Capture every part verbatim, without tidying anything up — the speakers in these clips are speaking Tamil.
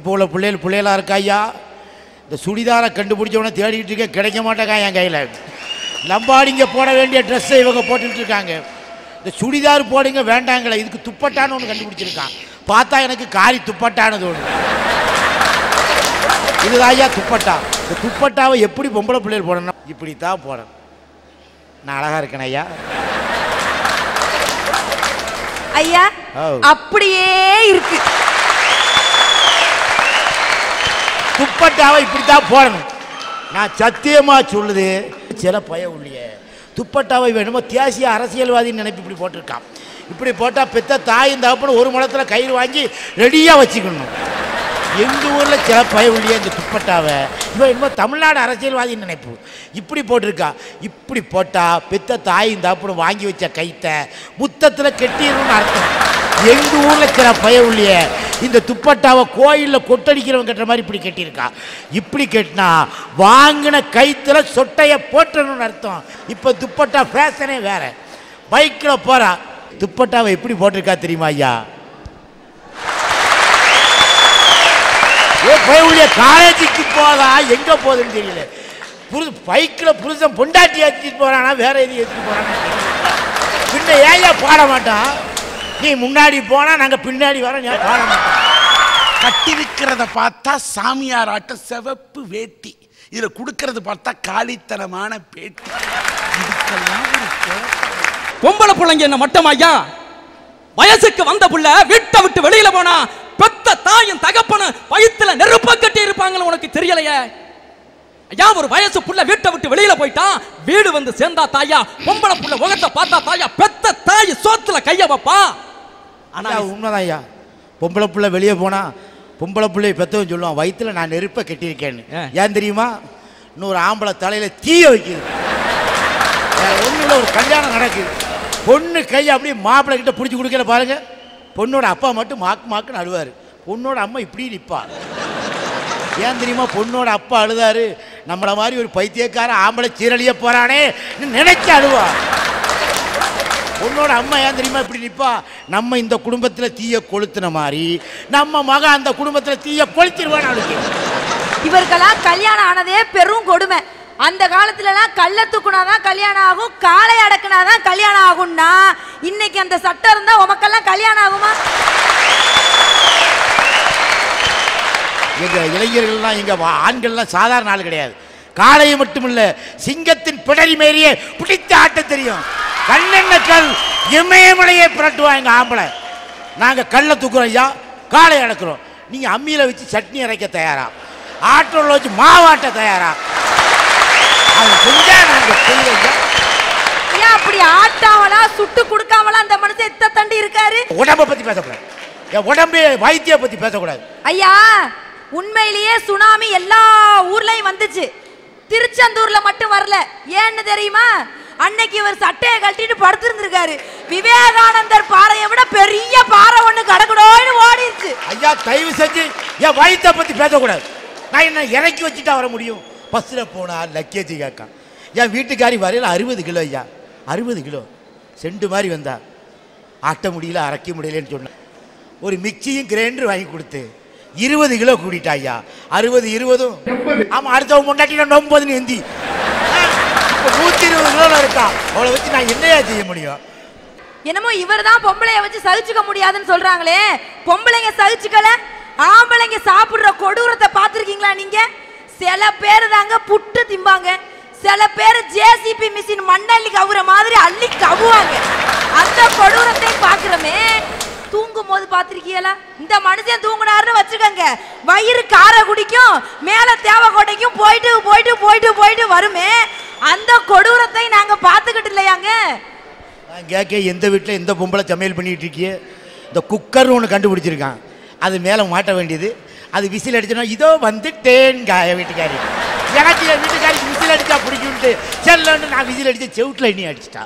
இப்போ உள்ள பிள்ளைகள் பிள்ளைகளாக இருக்கா ஐயா, இந்த சுடிதாரை கண்டுபிடிச்சவொடனே தேடிக்கிட்டு இருக்கேன், கிடைக்க மாட்டேக்கா என் கையில். லம்பாடிங்க போட வேண்டிய ட்ரெஸ்ஸை இவங்க போட்டுக்கிட்டு இருக்காங்க. இந்த சுடிதார் போடுங்க வேண்டாங்களே, இதுக்கு துப்பட்டான்னு ஒன்று கண்டுபிடிச்சிருக்கான். பார்த்தா எனக்கு காரி துப்பட்டானது ஒன்று. இதுதான் ஐயா துப்பட்டா. இந்த துப்பட்டாவை எப்படி பொம்பளை பிள்ளைகள் போடணும்? இப்படி தான் போடணும். நான் அழகா இருக்கேன் ஐயா. ஐயா அப்படியே இருக்கு. துப்பட்டாவை இப்படித்தான் போடணும். நான் சத்தியமா சொல்லுது, சில பய உள்ளிய துப்பட்டாவை வேணுமோ தேசிய அரசியல்வாதின்னு நினைப்பு இப்படி போட்டிருக்கான். இப்படி போட்டால் பெத்த தாயும் தகப்பனும் ஒரு முளத்தில் கயிறு வாங்கி ரெடியாக வச்சுக்கணும். எங்கள் ஊரில் சில பய உள்ளிய இந்த துப்பட்டாவை இவன் என்னமோ தமிழ்நாடு அரசியல்வாதின்னு நினைப்பு இப்படி போட்டிருக்கா. இப்படி போட்டால் பெத்த தாயும் தகப்பனும் வாங்கி வச்ச கைத்தை முத்தத்தில் கெட்டிடணும்னு அர்த்தம். எங்கள் ஊரில் சில பய உள்ளிய இந்த துப்பட்டாவை கோயிலில் கொட்டடிக்கிறவங்க கட்டுற மாதிரி இப்படி கட்டியிருக்கா. இப்படி கட்டினா வாங்கின கைத்தில் சொட்டையை போட்டணும்னு அர்த்தம். இப்போ துப்பட்டா ஃபேஷனே வேற. பைக்கில் போகிறா, துப்பட்டாவை எப்படி போட்டிருக்கா தெரியுமா ஐயா? ஏ பைய காலேஜுக்கு போதா எங்கே போகுதுன்னு தெரியல. புரு பைக்கில் புருஷன் பொண்டாட்டி ஏற்றிட்டு போகிறானா வேற எதுவும் ஏற்றிட்டு போகிறானா பின்ன ஏயா பாட மாட்டான். நீ முன்னாடி போனா நாங்க பின்னாடி வர பாட மாட்டோம். கட்டிருக்கிறத பார்த்தா சாமியார் ஆட்ட சிவப்பு வேட்டி, இதுல குடுக்கறது பார்த்தா காலித்தனமான பேட்டி. பொம்பளை பிள்ளைங்க என்ன மட்டம் ஐயா? வயசுக்கு வந்த புள்ள வீட்டை விட்டு வெளியில போனா பெத்த தாயும் தகப்பன வயித்துல நெருப்ப கட்டி இருப்பாங்களே, உனக்கு தெரியலையே ஐயா? ஒரு வயசு புள்ள வீட்டை விட்டு வெளியில போயிட்டா வீடு வந்து சேர்ந்தா தாயா, பொம்பளை புள்ள முகத்தை பார்த்தா தாயா, பெத்த தாய் சோத்துல கைய வைப்பா. ஆனா உண்மைதான் ஐயா, பொம்பளை புள்ள வெளியே போனா பொம்பளை பிள்ளைய பெத்தவன் சொல்லுவான் வயிற்றுல நான் நெருப்ப கட்டியிருக்கேன்னு. ஏன் தெரியுமா? இன்னொரு ஆம்பளை தலையில தீய வைக்குது. வேற ஒண்ணுல ஒரு கல்யாணம் நடக்குது, பொண்ணு கையை அப்படியே மாப்பிள்ளை கிட்ட பிடிச்சி கொடுக்கல பாருங்க. பொண்ணோட அப்பா மட்டும் மாக்கு மாக்குன்னு அழுவாரு, பொண்ணோட அம்மா இப்படி நிற்பா. ஏன் தெரியுமா? பொண்ணோட அப்பா அழுதாரு, நம்மளை மாதிரி ஒரு பைத்தியக்கார ஆம்பளை சீரழிய போறானே நினைச்சு அழுவா. பொண்ணோட அம்மா ஏன் தெரியுமா இப்படி நிற்பா? நம்ம இந்த குடும்பத்தில் தீய கொளுத்துன மாதிரி நம்ம மக அந்த குடும்பத்தில் தீய கொளுத்திடுவான்னு அழுக்கு. இவர்களாம் கல்யாணம் ஆனதே பெரும் கொடுமை. அந்த காலத்துலலாம் கள்ள தூக்குனாதான் கல்யாணம் ஆகும், காலை அடக்குனாதான் கல்யாணம் ஆகும்னா இன்னைக்கு அந்த சட்டம் இருந்தா உமக்கெல்லாம் கல்யாணம் ஆகுமா? எங்க இளைஞர்கள்லாம் எங்க ஆண்கள்லாம் சாதாரண ஆள் கிடையாது. காளையை மட்டும் இல்ல, சிங்கத்தின் பிடரி மேரியே பிடித்த ஆட்ட தெரியும். கண்ணெண்ண கல் இமயமலையை புரட்டுவாங்க எங்க ஆம்பளை. நாங்க கல்லை தூக்குறோம் ஐயா, காளை அடக்குறோம். நீங்க அம்மியில வச்சு சட்னி அரைக்க தயாரா, ஆட்டோல வச்சு மாவாட்ட தயாரா? அப்படி ஆட்டாவலா சுட்டு கொடுக்காமலா அந்த மனுஷன் எத்த தண்டி இருக்காரு. உடம்ப பத்தி பேசக்கூடாது, உடம்பு வைத்திய பத்தி பேசக்கூடாது ஐயா. உண்மையிலேயே சுனாமி எல்லா ஊர்லயும் வந்துச்சு, திருச்செந்தூர்ல மட்டும் வரல. ஏன்னு தெரியுமா? அன்னைக்கு இவர் சட்டையை கழட்டிட்டு படுத்திருந்திருக்காரு. விவேகானந்தர் பாறையை விட பெரிய பாறை ஒண்ணு கடக்கடோன்னு ஓடிடுச்சு. ஐயா தயவு செஞ்சு என் வைத்திய பத்தி பேசக்கூடாது. நான் என்ன இறக்கி வச்சுட்டா வர முடியும்? பஸ்ஸில் போனால் லக்கேஜ் கேட்கான். என் வீட்டுக்காரி வரையில் அறுபது கிலோ ஐயா, அறுபது கிலோ செண்டு மாதிரி வந்தா, ஆட்ட முடியல அரைக்க முடியலன்னு சொன்னேன். ஒரு மிக்சியும் கிரைண்டர் வாங்கி கொடுத்து இருபது கிலோ கூட்டிட்டா ஐயா. அறுபது இருபதும் ஆமாம், அடுத்தவங்க முன்னாடி நொம்பதுன்னு எந்தி இப்போ நூற்றி இருபது கிலோல இருக்கா. அவளை வச்சு நான் என்னையா செய்ய முடியும்? என்னமோ இவர் தான் பொம்பளைய வச்சு சகிச்சுக்க முடியாதுன்னு சொல்றாங்களே, பொம்பளைங்க சகிச்சுக்கல, ஆம்பளைங்க சாப்பிடுற கொடூரத்தை பார்த்துருக்கீங்களா நீங்க? சில பேர் தாங்க புட்டு திம்பாங்க, சில பேர் ஜேசிபி மிஷின் மண்ணள்ளி கவுற மாதிரி அள்ளி கவுவாங்க. அந்த கொடூரத்தை பாக்குறமே. தூங்கும் போது பாத்திருக்கீங்களா? இந்த மனுஷன் தூங்குனாருன்னு வச்சுக்கோங்க, வயிறு கார குடிக்கும், மேல தேவை கொடைக்கும் போயிட்டு போயிட்டு போயிட்டு போயிட்டு வருமே. அந்த கொடூரத்தை நாங்க பாத்துக்கிட்டு இல்லையாங்க. நான் கேட்க எந்த வீட்டில் எந்த பொம்பளை சமையல் பண்ணிட்டு இருக்கிய? இந்த குக்கர் ஒன்று கண்டுபிடிச்சிருக்கான், அது மேலே மாட்ட வேண்டியது. அது விசில் அடிச்சோன்னா இதோ வந்துட்டேன்கா என் வீட்டுக்காரி. எனக்கு என் வீட்டுக்காரிக்கு விசில் அடிச்சா பிடிக்கும்ட்டு செல்லன்னு நான் விசில் அடிச்ச செவுட்டில் எண்ணி அடிச்சிட்டா.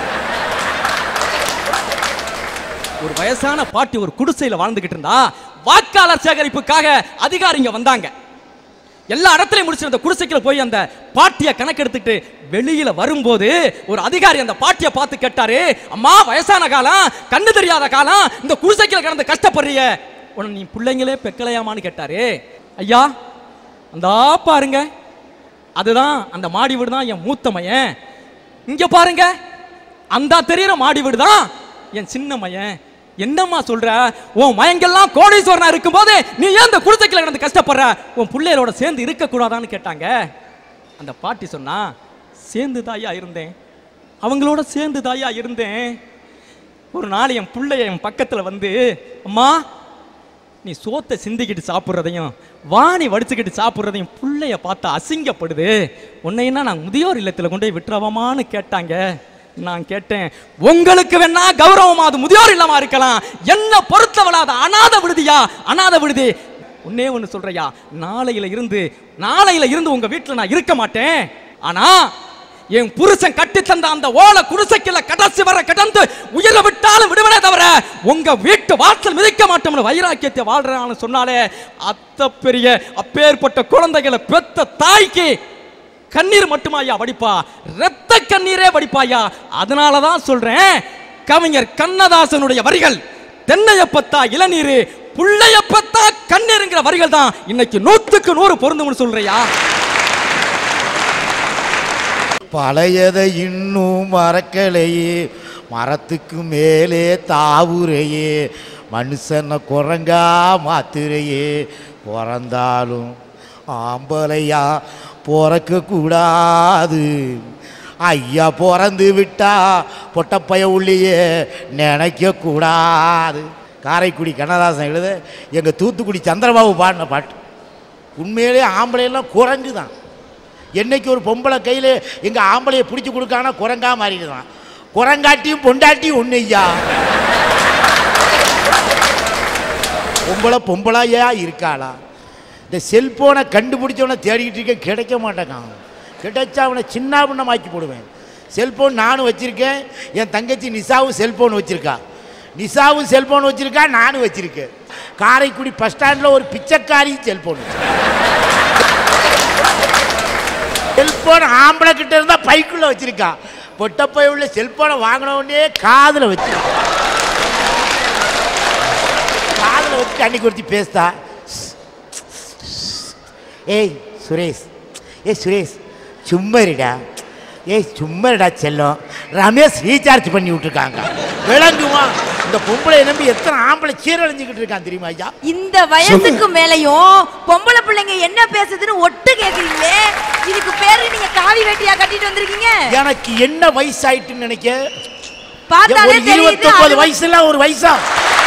ஒரு வயசான பாட்டி ஒரு குடிசையில் வாழ்ந்துகிட்டு இருந்தா, வாக்காளர் சேகரிப்புக்காக அதிகாரிங்க வந்தாங்க. எல்லா இடத்துலையும் முடிச்சிருந்த குடிசைக்குள்ள போய் அந்த பாட்டியை கணக்கெடுத்துட்டு வெளியில வரும்போது ஒரு அதிகாரி அந்த பாட்டியை பார்த்து கேட்டாரு, அம்மா வயசான காலம், கண்ணு தெரியாத காலம், இந்த குடிசைக்குள்ள கிடந்து கஷ்டப்படுறிய, உன்னை நீ பிள்ளைங்களே பெக்கலையாமான்னு கேட்டாரு. ஐயா அந்தா பாருங்க, அதுதான் அந்த மாடி வீடு தான் என் மூத்த மையன். இங்க பாருங்க, அந்த தெரியுற மாடி வீடு தான் என் சின்ன மையன். என்னம்மா சொல்ற? உன் மயங்கெல்லாம் கோடீஸ்வரனா இருக்கும் போது நீ ஏன் இந்த குடிசைக்குள்ள கிடந்து கஷ்டப்படுற? உன் பிள்ளைகளோட சேர்ந்து இருக்க கூடாதான்னு கேட்டாங்க. அந்த பாட்டி சொன்னா, சேர்ந்து தாயா இருந்தேன், அவங்களோட சேர்ந்து தாயா இருந்தேன். ஒரு நாள் என் பிள்ளைய என் பக்கத்துல வந்து, அம்மா நீ சோத்தை சிந்திக்கிட்டு சாப்பிட்றதையும் வாணி வடிச்சுக்கிட்டு சாப்பிட்றதையும் பிள்ளைய பார்த்தா அசிங்கப்படுது, உன்னைன்னா நான் முதியோர் இல்லத்தில் கொண்டு போய் விட்டுறவமான்னு கேட்டாங்க. நான் கேட்டேன், உங்களுக்கு வேணா கௌரவமா அது முதியோர் இல்லமா இருக்கலாம், என்ன பொறுத்தவள அது அநாத விடுதியா? அநாத விடுதி. ஒன்னே ஒன்று சொல்றையா, நாளையில இருந்து நாளையில இருந்து உங்க வீட்டில் நான் இருக்க மாட்டேன். ஆனா என் புருஷன் கட்டி தந்த அந்த ஓலை குடிசைக்குள்ள கடைசி வர கடந்து உயிரை விட்டாலும் விடுவனே தவிர உங்க வீட்டு வாசல் மிதிக்க மாட்டோம்னு வைராக்கியத்தை வாழ்றான்னு சொன்னாலே, அத்த பெரிய அப்பேற்பட்ட குழந்தைகளை பெத்த தாய்க்கு கண்ணீர் மட்டுமாயா வடிப்பா, ரத்த கண்ணீரே வடிப்பாயா. அதனாலதான் சொல்றேன், கவிஞர் கண்ணதாசனுடைய வரிகள் தென்னையப்பத்தா இளநீர் புள்ளையப்பத்தா கண்ணீருங்கிற வரிகள் தான் இன்னைக்கு நூற்றுக்கு நூறு பொருந்தும்னு சொல்றியா. பழையதை இன்னும் மறக்கலையே, மரத்துக்கு மேலே தாவுரையே, மனுஷனை குரங்கா மாத்துறையே, பிறந்தாலும் ஆம்பளையா பிறக்க கூடாது, ஐயா பிறந்து விட்டா பொட்டப்பைய உள்ளேயே நினைக்க கூடாது. காரைக்குடி கண்ணதாசன் எழுத எங்கள் தூத்துக்குடி சந்திரபாபு பாடின பாட்டு. உண்மையிலே ஆம்பளையெல்லாம் குரங்கு தான். என்னைக்கு ஒரு பொம்பளை கையில் எங்கள் ஆம்பளையை பிடிச்சி கொடுக்கானா குரங்கா மாறிடுதான். குரங்காட்டியும் பொண்டாட்டியும் ஒன்று ஐயா. பொம்பளை பொம்பளையா இருக்காளா? இந்த செல்ஃபோனை கண்டுபிடிச்சவனை தேடிக்கிட்டு இருக்கேன், கிடைக்க மாட்டேங்கான். கிடைச்சா அவனை சின்ன பின்னமாக்கி போடுவேன். செல்ஃபோன் நானும் வச்சுருக்கேன், என் தங்கச்சி நிசாவும் செல்ஃபோன் வச்சுருக்கா. நிசாவும் செல்ஃபோன் வச்சுருக்கா, நானும் வச்சுருக்கேன். காரைக்குடி பஸ் ஸ்டாண்டில் ஒரு பிச்சைக்காரியும் செல்ஃபோன் வச்சு. செல்ஃபோன் ஆம்பளை கிட்ட இருந்தால் பைக்குள்ளே வச்சுருக்கா. பொட்டப்பை உள்ள செல்ஃபோனை வாங்கின உடனே காதில் வச்சு காதில் வச்சு அன்னைக்கு ஒருத்தி பேசுதா, ஏய் சுரேஷ், ஏய் சுரேஷ் சும்மரிடா, ஏய் சும்மரிடா செல்லம், ரமேஷ் ரீசார்ஜ் பண்ணி விட்டுருக்காங்க. விளங்குமா? இந்த பொம்பளை நம்பி எத்தனை ஆம்பளை சீரழிஞ்சுக்கிட்டு இருக்கான் தெரியுமா ஐயா? இந்த வயசுக்கு மேலையும் பொம்பளை பிள்ளைங்க என்ன பேசுதுன்னு ஒட்டு கேட்குறீங்களே, இதுக்கு பேரு நீங்க காவி வேட்டியா கட்டிட்டு வந்திருக்கீங்க? எனக்கு என்ன வயசாயிட்டுன்னு நினைக்க? பார்த்தாலே தெரியுது. இருபத்தி ஒன்பது வயசுல ஒரு வயசா?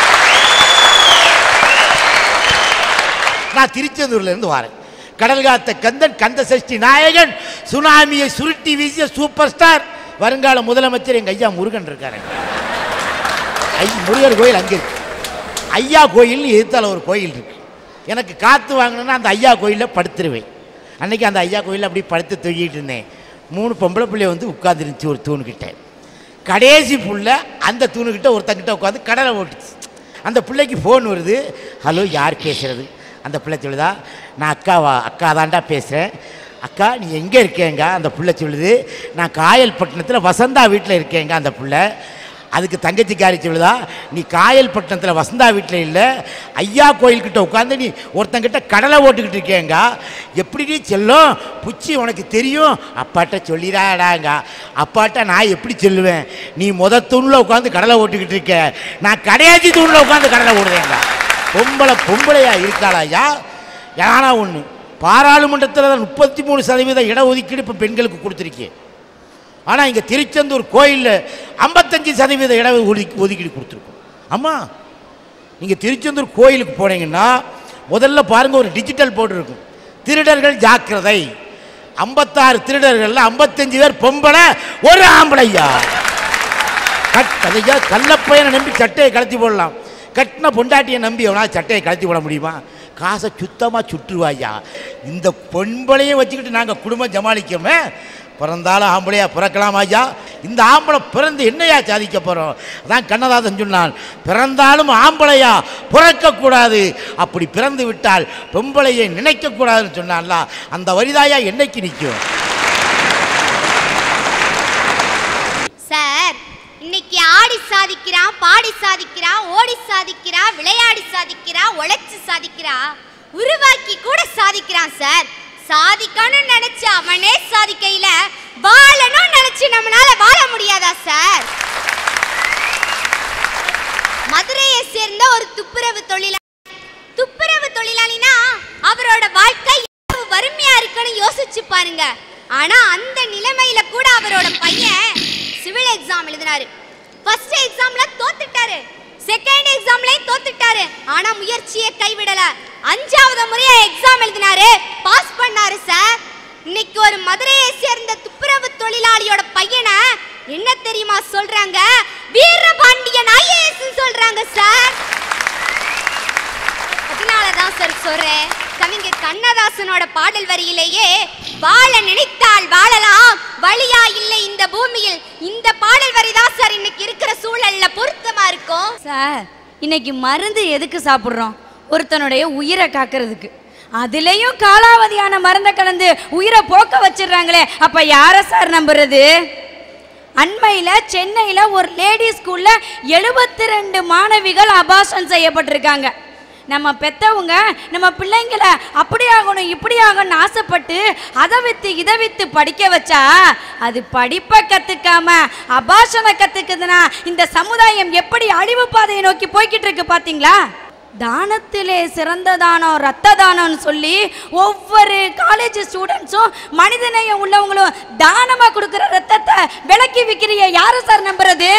நான் திருச்செந்தூர்ல இருந்து வரேன். கடல் காத்த கந்தன், கந்த சஷ்டி நாயகன், சுனாமியை சுருட்டி வீசிய சூப்பர் ஸ்டார், வருங்கால முதலமைச்சர் எங்க ஐயா முருகன் இருக்காரு. முருகர் கோயில் அங்கே இருக்கு. ஐயா கோயில் எதிர்த்தால ஒரு கோயில் இருக்கு. எனக்கு காற்று வாங்கணுன்னா அந்த ஐயா கோயிலில் படுத்துருவேன். அன்னைக்கு அந்த ஐயா கோயிலில் அப்படி படுத்து தூக்கிட்டு இருந்தேன். மூணு பொம்பளை பிள்ளைய வந்து உட்காந்துருந்துச்சு ஒரு தூணுக்கிட்ட. கடைசி புள்ள அந்த தூணுக்கிட்ட ஒருத்தங்கிட்ட உட்காந்து கடலை ஓட்டுச்சு. அந்த பிள்ளைக்கு ஃபோன் வருது. ஹலோ, யார் பேசுகிறது? அந்த பிள்ளை சொல்லுதா, நான் அக்காவா அக்கா தாண்டா பேசுகிறேன். அக்கா நீ எங்கே இருக்கேங்க? அந்த பிள்ளை சொல்லுது, நான் காயல்பட்டினத்தில் வசந்தா வீட்டில் இருக்கேங்க. அந்த பிள்ளை அதுக்கு தங்கச்சிக்காரி சொல்லுதா, நீ காயல்பட்டினத்தில் வசந்தா வீட்டில் இல்லை, ஐயா கோயில்கிட்ட உட்காந்து நீ ஒருத்தங்கிட்ட கடலை ஓட்டுக்கிட்டு இருக்கேங்க. எப்படி நீ செல்லும் புச்சி உனக்கு தெரியும்? அப்பாட்ட சொல்லிடாடாங்க. அப்பாட்ட நான் எப்படி சொல்லுவேன்? நீ முத தூணில் உட்காந்து கடலை ஓட்டுக்கிட்டு இருக்க, நான் கடையாச்சி தூணில் உட்காந்து கடலை ஓடுவேங்க. பொம்பளை பொம்பளையா இருக்காளாயா? ஏன்னா ஒன்று, பாராளுமன்றத்தில் முப்பத்தி மூணு சதவீத இடஒதுக்கீடு இப்போ பெண்களுக்கு கொடுத்துருக்கேன். ஆனால் இங்கே திருச்செந்தூர் கோயிலில் ஐம்பத்தஞ்சு சதவீத இட ஒதுக்கி ஒதுக்கீடு கொடுத்துருக்கோம். ஆமாம், நீங்கள் திருச்செந்தூர் கோயிலுக்கு போனீங்கன்னா முதல்ல பாருங்கள், ஒரு டிஜிட்டல் போர்டு இருக்கும், திருடர்கள் ஜாக்கிரதை. ஐம்பத்தாறு திருடர்கள் ஐம்பத்தஞ்சு பேர் பொம்பளை, ஒரு ஆம்பளையா. கட் அதையா கள்ளப்பையனை நம்பி சட்டையை கலத்தி போடலாம், கட்டின பொண்டாட்டியை நம்பி எவனா சட்டையை கலத்தி போட முடியுமா? காசை சுத்தமாக சுற்றுவாயா. இந்த பொம்பளையும் வச்சுக்கிட்டு நாங்கள் குடும்பம் ஜமாளிக்கோமே. பிறந்தாலும் ஆம்பளையா பிறக்கலாம் ஐயா. இந்த ஆம்பளை பிறந்து என்னையா சாதிக்க போகிறோம்? அதான் கண்ணதாசன் சொன்னான், பிறந்தாலும் ஆம்பளையா பிறக்கக்கூடாது, அப்படி பிறந்து விட்டால் பொம்பளையை நினைக்கக்கூடாதுன்னு சொன்னான்ல, அந்த வரிதாயா என்னைக்கு நிற்கும்? சார், இன்னைக்கு ஆடி சாதிக்கிறான், பாடி சாதிக்கிறான், ஓடி சாதிக்கிறான், விளையாடி சாதிக்கிறான், உழைச்சு சாதிக்கிறான், உருவாக்கி கூட சாதிக்கிறான் சார். சாதிக்கணும்னு நினைச்சு அவனே சாதிக்கையில வாழணும்னு நினைச்சு நம்மளால வாழ முடியாதா சார்? மதுரையை சேர்ந்த ஒரு துப்புரவு தொழிலாளி, துப்புரவு தொழிலாளினா அவரோட வாழ்க்கை எவ்வளவு வறுமையா இருக்குன்னு யோசிச்சு பாருங்க. ஆனா அந்த நிலைமையில கூட அவரோட பையன் சிவில் எக்ஸாம் எழுதினாரு. ஃபர்ஸ்ட் எக்ஸாம்ல தோத்துட்டாரு, செகண்ட் எக்ஸாம்லயும் தோத்துட்டாரு. ஆனா முயற்சியை கைவிடல. அஞ்சாவது முறையா எக்ஸாம் எழுதினாரு, பாஸ் பண்ணாரு சார். இன்னைக்கு ஒரு மதுரையை சேர்ந்த துப்புரவு தொழிலாளியோட பையனை என்ன தெரியுமா சொல்றாங்க? வீரபாண்டியன் ஐஏஎஸ் சொல்றாங்க சார். அதனாலதான் சார் சொல்றேன், கவிஞர் கண்ணதாசனோட பாடல் வரியிலேயே வாழ நினைத்தால் வாழலாம், வழியா இல்லை இந்த பூமியில். இந்த பாடல் வரி தான் சார் இன்னைக்கு இருக்கிற சூழல்ல பொருத்தமா இருக்கும் சார். இன்னைக்கு மருந்து எதுக்கு சாப்பிட்றோம்? ஒருத்தனுடைய உயிரை காக்கிறதுக்கு. அதுலேயும் காலாவதியான மருந்தை கலந்து உயிரை போக்க வச்சிடுறாங்களே, அப்ப யார சார் நம்புறது? அண்மையில் சென்னையில் ஒரு லேடி ஸ்கூல்ல எழுபத்தி ரெண்டு மாணவிகள் அபார்ஷன் செய்யப்பட்டிருக்காங்க. நம்ம பெற்றவங்க நம்ம பிள்ளைங்களை அப்படி ஆகணும் இப்படி ஆகணும்னு ஆசைப்பட்டு அதை வித்து இதை வித்து படிக்க வச்சா அது படிப்பை கற்றுக்காம அபார்ஷனை கற்றுக்குதுன்னா இந்த சமுதாயம் எப்படி அழிவு பாதையை நோக்கி போய்கிட்டு இருக்கு பார்த்தீங்களா? தானத்திலே சிறந்த தானம் ரத்த தானம்னு சொல்லி ஒவ்வொரு காலேஜ் ஸ்டூடெண்ட்ஸும் மனிதநேயம் உள்ளவங்களும் தானமாக கொடுக்குற ரத்தத்தை விலக்கி விற்கிறிய யாரை சார் நம்புறது?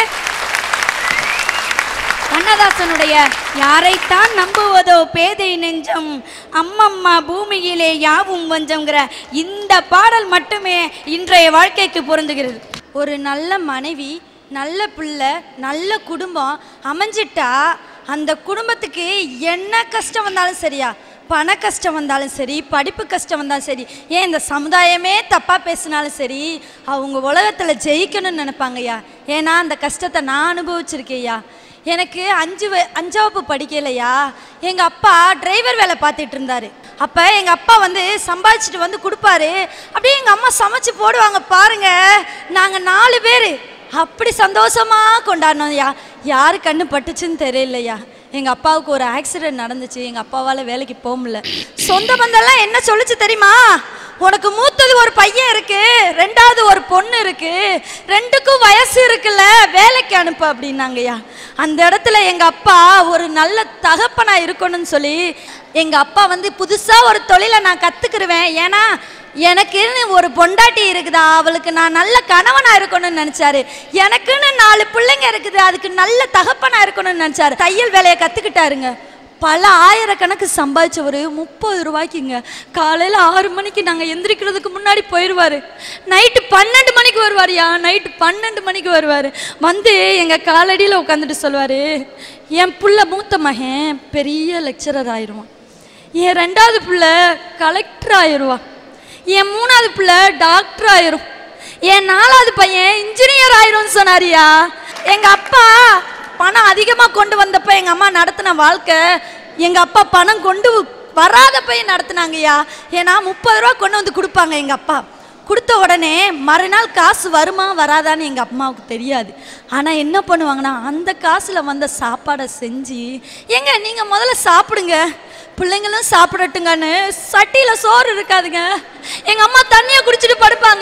கண்ணதாசனுடைய யாரைத்தான் நம்புவதோ பேதை நெஞ்சம், அம்மம்மா பூமியிலே யாவும் வஞ்சம்ங்கிற இந்த பாடல் மட்டுமே இன்றைய வாழ்க்கைக்கு பொருந்துகிறது. ஒரு நல்ல மனைவி, நல்ல பிள்ளை, நல்ல குடும்பம் அமைஞ்சிட்டா அந்த குடும்பத்துக்கு என்ன கஷ்டம் வந்தாலும் சரியா, பண கஷ்டம் வந்தாலும் சரி, படிப்பு கஷ்டம் வந்தாலும் சரி, ஏன் இந்த சமுதாயமே தப்பாக பேசினாலும் சரி, அவங்க உலகத்தில் ஜெயிக்கணும்னு நினைப்பாங்கய்யா. ஏன்னா அந்த கஷ்டத்தை நான் அனுபவிச்சிருக்கேயா. எனக்கு அஞ்சு அஞ்சாவது படிக்கலையா, எங்கள் அப்பா டிரைவர் வேலை பார்த்துட்டு இருந்தார். அப்போ எங்கள் அப்பா வந்து சம்பாதிச்சுட்டு வந்து கொடுப்பாரு. அப்படியே எங்கள் அம்மா சமைச்சு போடுவாங்க பாருங்க. நாங்கள் நாலு பேர் அப்படி சந்தோஷமாக கொண்டாடணும்யா. யாரு கண்ணு பட்டுச்சுன்னு தெரியலையா. எங்கள் அப்பாவுக்கு ஒரு ஆக்சிடென்ட் நடந்துச்சு, எங்கள் அப்பாவால் வேலைக்கு போக முடியல. சொந்த பந்தெல்லாம் என்ன சொல்லுச்சு தெரியுமா? உனக்கு மூத்தது ஒரு பையன் இருக்கு, ரெண்டாவது ஒரு பொண்ணு இருக்கு, ரெண்டுக்கும் வயசு இருக்குல்ல, வேலைக்கு அனுப்பு அப்படின்னாங்கய்யா. அந்த இடத்துல எங்கள் அப்பா ஒரு நல்ல தகப்பனா இருக்கணும்னு சொல்லி எங்கள் அப்பா வந்து புதுசாக ஒரு தொழிலை நான் கற்றுக்கிருவேன், ஏன்னா எனக்குன்னு ஒரு பொண்டாட்டி இருக்குதா, அவளுக்கு நான் நல்ல கணவனா இருக்கணும்னு நினைச்சாரு. எனக்குன்னு நாலு பிள்ளைங்க இருக்குது, அதுக்கு நல்ல தகப்பனா இருக்கணும்னு நினைச்சாரு. தையல் வேலையை கத்துக்கிட்டாருங்க. பல ஆயிரக்கணக்கு சம்பாதிச்சவர் முப்பது ரூபாய்க்குங்க. காலையில் ஆறு மணிக்கு நாங்கள் எந்திரிக்கிறதுக்கு முன்னாடி போயிடுவார். நைட்டு பன்னெண்டு மணிக்கு வருவார்யா, நைட்டு பன்னெண்டு மணிக்கு வருவார். வந்து எங்கள் காலடியில் உட்காந்துட்டு சொல்லுவார், என் பிள்ளை மூத்த மகன் பெரிய லெக்சரர் ஆயிடுவான், என் ரெண்டாவது பிள்ளை கலெக்டர் ஆயிடுவான், என் மூணாவது பிள்ளை டாக்டர் ஆயிரும், என் நாலாவது பையன் இன்ஜினியர் ஆயிரும்னு சொன்னாரியா. எங்கள் அப்பா பணம் அதிகமாக கொண்டு வந்தப்ப எங்கள் அம்மா நடத்தின வாழ்க்கை, எங்கள் அப்பா பணம் கொண்டு வராத பையன் நடத்தினாங்கய்யா. ஏன்னா முப்பது ரூபா கொண்டு வந்து கொடுப்பாங்க எங்கள் அப்பா. கொடுத்த உடனே மறுநாள் காசு வருமா வராதான்னு எங்கள் அம்மாவுக்கு தெரியாது. ஆனால் என்ன பண்ணுவாங்கன்னா அந்த காசில் வந்த சாப்பாடை செஞ்சு, ஏங்க நீங்கள் முதல்ல சாப்பிடுங்க, பிள்ளைங்களும் சாப்பிடட்டுங்கன்னு சட்டியில் சோறு இருக்காதுங்க, எங்கள் அம்மா தண்ணியை குடிச்சிட்டு படுப்பாங்க.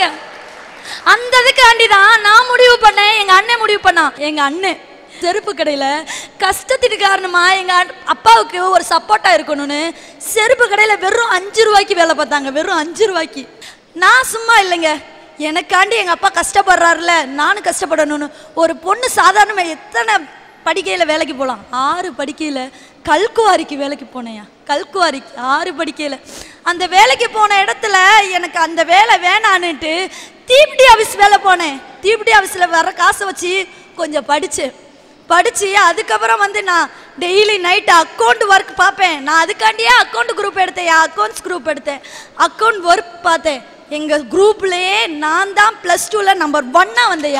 அந்த இதுக்காண்டி தான் நான் முடிவு பண்ணேன், எங்கள் அண்ணன் முடிவு பண்ணான். எங்கள் அண்ணன் செருப்பு கடையில் கஷ்டத்துக்கு காரணமாக எங்கள் அப்பாவுக்கு ஒரு சப்போர்ட்டாக இருக்கணும்னு செருப்பு கடையில் வெறும் அஞ்சு ரூபாய்க்கு வேலை பார்த்தாங்க, வெறும் அஞ்சு ரூபாய்க்கு. நான் சும்மா இல்லைங்க, எனக்காண்டி எங்கள் அப்பா கஷ்டப்படுறாருல, நானும் கஷ்டப்படணும்னு ஒரு பொண்ணு சாதாரணமாக எத்தனை படிக்கையில் வேலைக்கு போகலாம், ஆறு படிக்கையில் கல்குவாரிக்கு வேலைக்கு போனேயா, கல்குவாரிக்கு ஆறு படிக்கையில். அந்த வேலைக்கு போன இடத்துல எனக்கு அந்த வேலை வேணான்னுட்டு தீபிடி ஆஃபீஸ் வேலை போனேன். தீபிடி ஆஃபீஸில் வர காசை வச்சு கொஞ்சம் படித்தேன். படித்து அதுக்கப்புறம் வந்து நான் டெய்லி நைட்டு அக்கௌண்ட் ஒர்க் பார்ப்பேன். நான் அதுக்காண்டியே அக்கௌண்ட் குரூப் எடுத்தேன், அக்கௌண்ட்ஸ் குரூப் எடுத்தேன், அக்கௌண்ட் ஒர்க் பார்த்தேன். எங்கள் குரூப்லேயே நான் தான் ப்ளஸ் டூவில் நம்பர் ஒன்னாக வந்தேயா.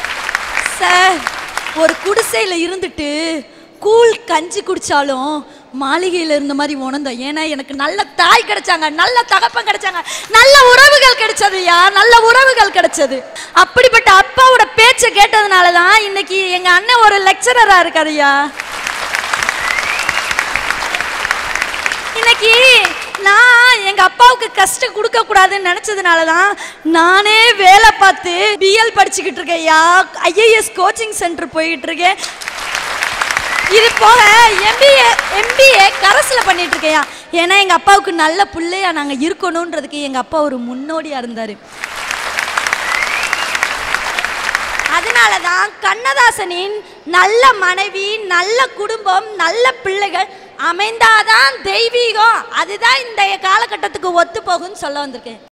சார், ஒரு குடிசையில் இருந்துட்டு கூழ் கஞ்சி குடித்தாலும் மாளிகையில் இருந்த மாதிரி உணர்ந்தேன். ஏன்னா எனக்கு நல்ல தாய் கிடைச்சாங்க, நல்ல தகப்பன் கிடைச்சாங்க, நல்ல உறவுகள் கிடைச்சதுயா, நல்ல உறவுகள் கிடைச்சது. அப்படிப்பட்ட அப்பாவோட பேச்சை கேட்டதுனால தான் இன்னைக்கு எங்க அண்ணன் ஒரு லெக்சரரா இருக்காருயா. இன்னைக்கு நான் எங்க அப்பாவுக்கு கஷ்டம் கொடுக்க கூடாதுன்னு நினைச்சதுனால தான் நானே வேலை பார்த்து பிஎல் படிச்சுக்கிட்டு இருக்கேன்யா, ஐஏஎஸ் கோச்சிங் சென்டர் போயிட்டு இருக்கேன். இது போக எம்பிஏ எம்பிஏ கரஸில் பண்ணிட்டு இருக்கேயா. ஏன்னா எங்க அப்பாவுக்கு நல்ல பிள்ளையா நாங்கள் இருக்கணுன்றதுக்கு எங்க அப்பா ஒரு முன்னோடியா இருந்தாரு. அதனால தான் கண்ணதாசனின் நல்ல மனைவி, நல்ல குடும்பம், நல்ல பிள்ளைகள் அமைந்தாதான் தெய்வீகம், அதுதான் இந்த காலகட்டத்துக்கு ஒத்து போகும்னு சொல்ல வந்திருக்கேன்.